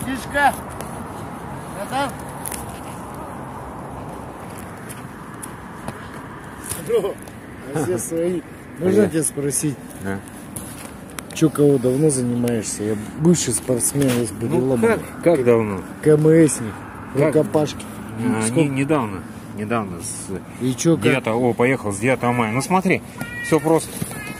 Братишка, готов? А все свои. Можно тебя спросить? Че, кого давно занимаешься? Я бывший спортсмен из Бодилома. Ну, как давно? КМСник, рукопашки. Недавно. И чё, 9, поехал с 9 мая. Ну смотри, все просто.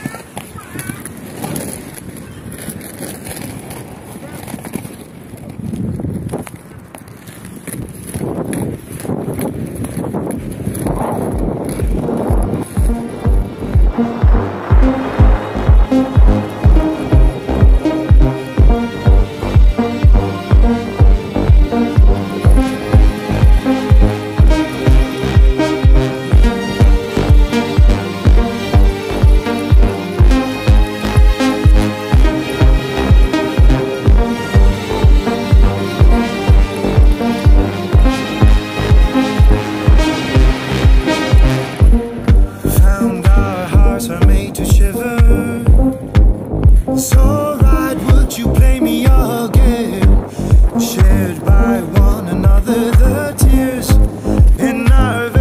So right, would you play me again? Shared by one another, the tears in our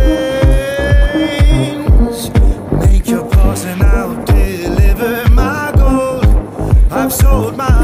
veins. Make your pause and I'll deliver my gold. I've sold my